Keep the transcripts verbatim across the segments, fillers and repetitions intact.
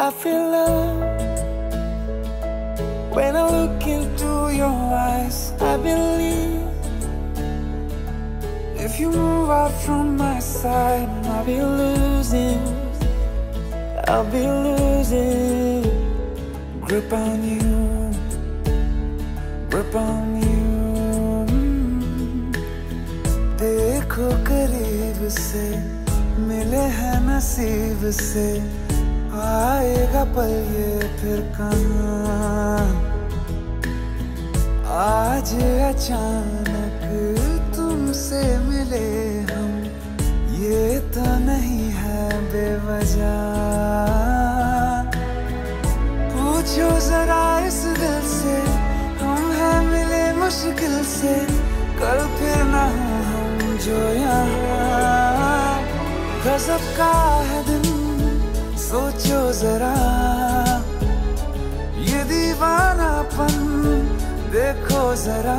I feel love when I look into your eyes. I believe if you move out from my side, I'll be losing, I'll be losing grip on you, grip on you. देखो करीब से मिले हैं नसीब से, आएगा पल ये फिर कहाँ। आज अचानक तुमसे मिले हम, ये तो नहीं है बेवजह। पूछो जरा इस दिल से, हम हैं मिले मुश्किल से, कल फिर ना हो हम जो यहाँ। गजब का है दिन सोचो जरा, ये दीवानापन देखो जरा।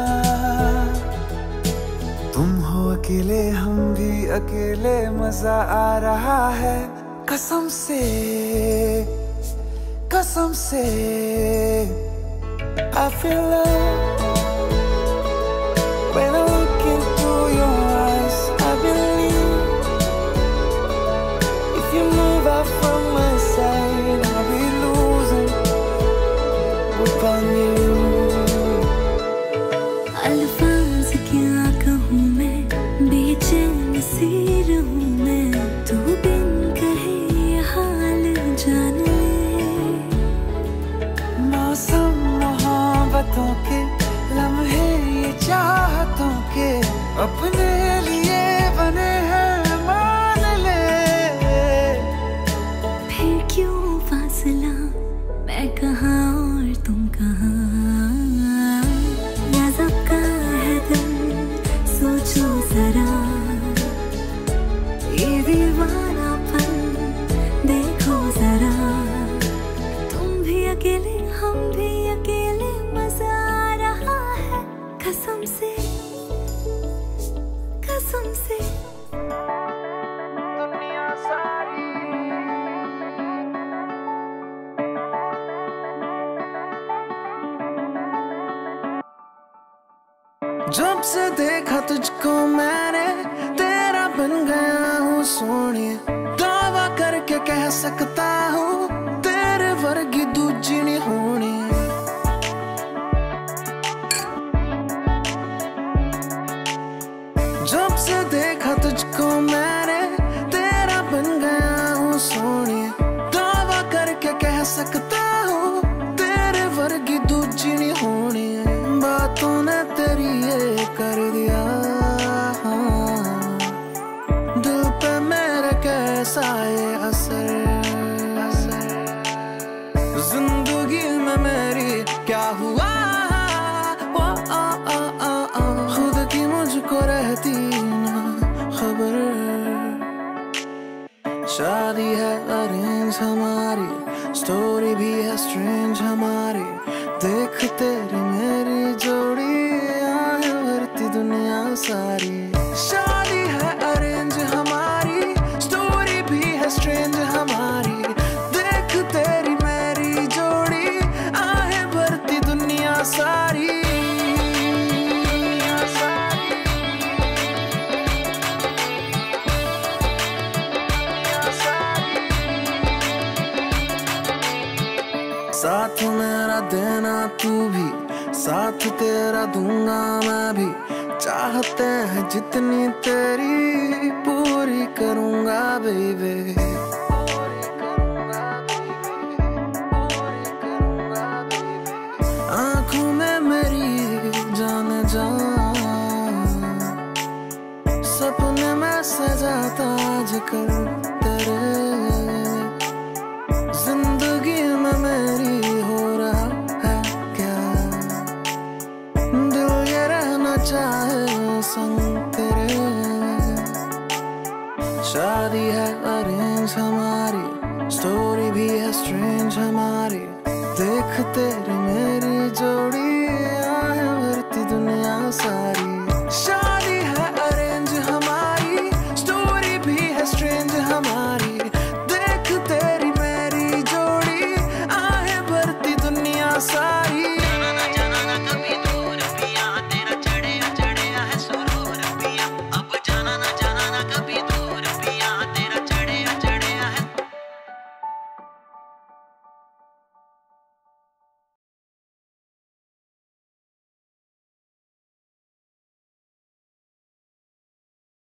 तुम हो अकेले हम भी अकेले, मजा आ रहा है कसम से, कसम से। I feel love when I look into your eyes. I believe if you move out from my side, I'll be losing grip on you. अल्फाज क्या कहूँ मैं, बेचैन सी रहूँ मैं, तू बिन कहे ये हाल जान ले। मौसम मोहब्बतों के लम्हे ये चाहतों के, अपने लिए बने हैं मान ले। फिर क्यों फासला, मैं कहाँ और तुम कहाँ। गजब का है दिल सोचो जरा, ये दीवानापन देखो जरा। तुम भी अकेले हम भी अकेले, मजा आ रहा है कसम से, कसम से। दुनिया सारी जब से देखा तुझको मैंने, तेरा बन गया हूँ सोनिए। दावा करके कह सकता हूँ, तेरे वर्गी दूजी नहीं होनी। जब से देखा तुझको मैंने, तेरा बन गया हूँ सोनिए। दावा करके कह सकता हूँ, तेरे वर्गी दूजी नहीं होनी। बातों ने तेरी ये कर दिया, दिल पे मेरे कैसा ये असर। जिंदगी में मेरी क्या हुआ, ओ, आ, आ, आ, आ, खुद की मुझको रहती ना खबर। शादी है अरेंज हमारी, स्टोरी भी है स्ट्रेंज हमारी। देख तेरी मेरी जोड़ी, आए भरती दुनिया सारी। शादी है अरेंज हमारी, स्टोरी भी है स्ट्रेंज हमारी। देख तेरी मेरी जोड़ी, आए भरती दुनिया सारी। साथ मेरा देना तू भी, साथ तेरा दूंगा मैं भी। चाहते हैं जितनी तेरी, पूरी करूंगा बेबी। आंखों में मेरी जान जान, सपने में सजाता आजकल तेरे। जिंदगी में मेरी हो रहा है क्या, दिल ये रहना चाहे संग तेरे। शादी है अरेंज हमारी, स्टोरी भी है स्ट्रेंज हमारी। देख तेरी